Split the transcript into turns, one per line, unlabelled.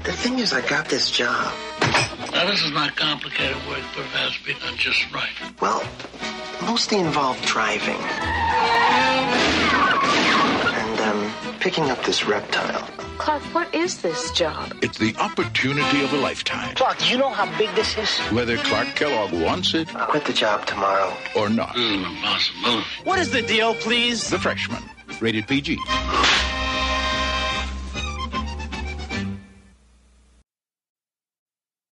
The thing is, I got this job.
Now, this is not complicated work, but it has to be done just right.
Well, mostly involved driving. And, picking up this reptile.
Clark, what is this job?
It's the opportunity of a lifetime.
Clark, do you know how big this is?
Whether Clark Kellogg wants it...
I'll quit the job tomorrow.
...or not.
This is an impossibility.
What is the deal, please?
The Freshman. Rated PG.